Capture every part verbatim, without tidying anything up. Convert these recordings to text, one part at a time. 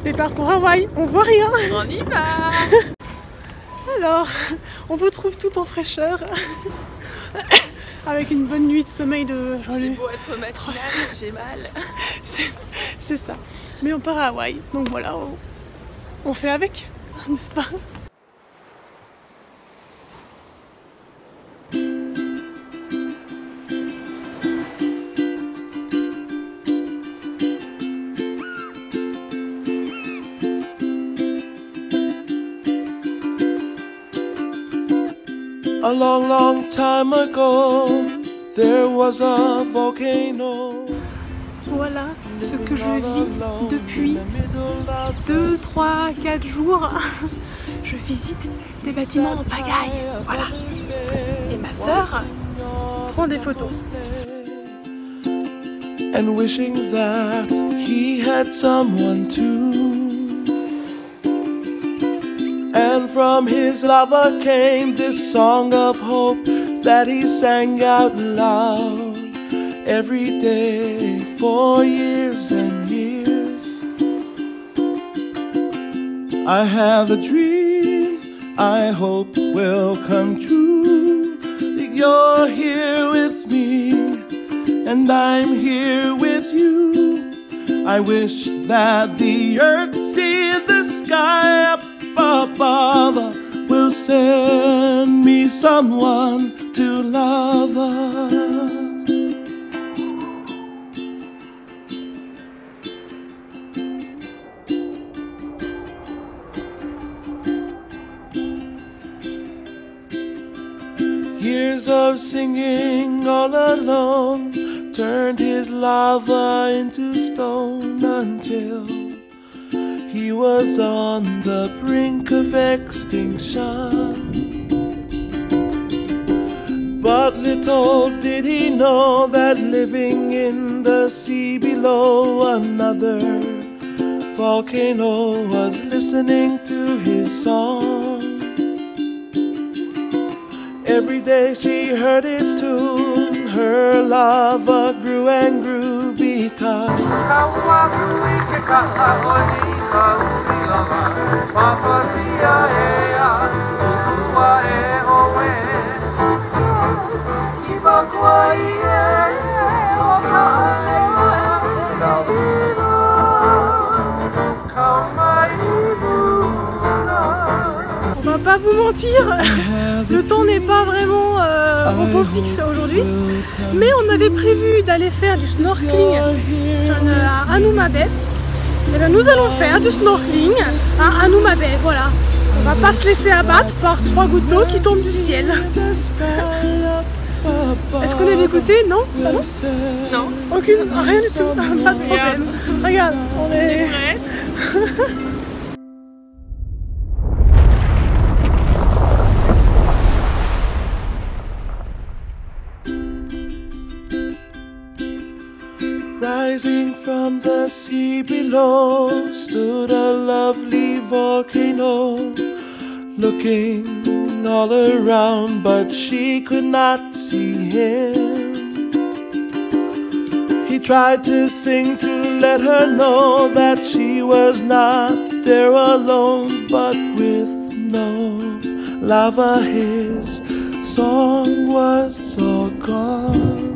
Départ pour Hawaï, on voit rien. On y va. Alors, on vous trouve tout en fraîcheur. Avec une bonne nuit de sommeil de... J'ai beau être matinale, j'ai mal. C'est ça. Mais on part à Hawaï, donc voilà, on, on fait avec, n'est-ce pas? A long, long time ago, there was a volcano. Voilà ce que je vis depuis deux, trois, quatre jours. Je visite des bâtiments en pagaille, voilà. Et ma sœur prend des photos. And wishing that he had someone to. And from his lover came this song of hope that he sang out loud every day for years and years. I have a dream I hope will come true, that you're here with me and I'm here with you. I wish that the earth see the sky up above will send me someone to love. Years of singing all alone turned his lava into stone until he was on the brink of extinction. But little did he know that living in the sea below, another volcano was listening to his song. Every day she heard his tune, her lava grew and grew because on va pas vous mentir, le temps n'est pas vraiment euh, repos fixe aujourd'hui, mais on avait prévu d'aller faire du snorkeling sur une, à Hanauma Bay. Et bien nous allons faire du snorkeling à Hanauma Bay, voilà. On va pas se laisser abattre par trois gouttes d'eau qui tombent du ciel. Est-ce qu'on est dégoûté? Non? Ah non? Non. Aucune, rien du tout, pas de problème. Regarde, on est... prêts. rising from the sea below stood a lovely volcano, looking all around, but she could not see him. He tried to sing to let her know that she was not there alone, but with no lava his song was all gone.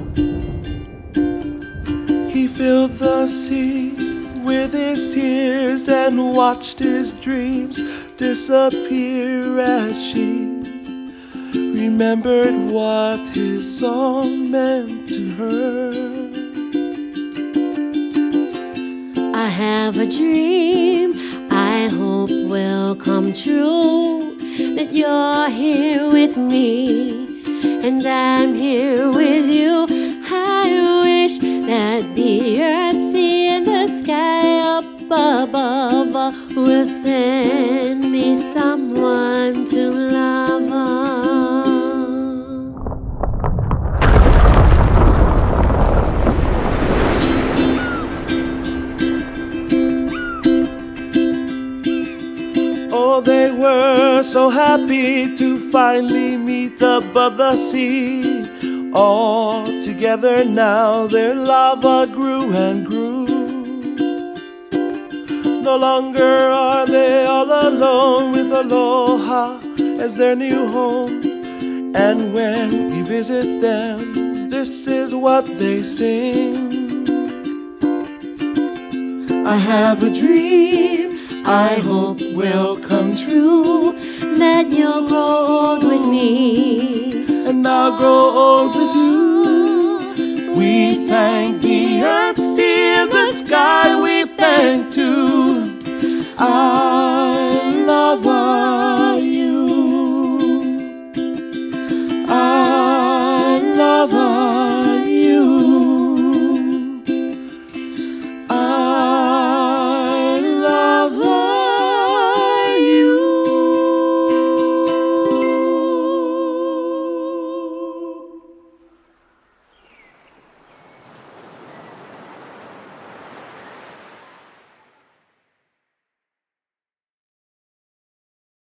He filled the sea with his tears and watched his dreams disappear as she remembered what his song meant to her. I have a dream I hope will come true, that you're here with me and I'm here with you. I wish that the earth, sea and the sky up above will send me someone to love. Oh, they were so happy to finally meet above the sea. All together now their lava grew and grew. No longer are they all alone with Aloha as their new home. And when we visit them, this is what they sing. I have a dream I hope will come true, that you'll grow old with me, and I'll grow old with you. We thank the earth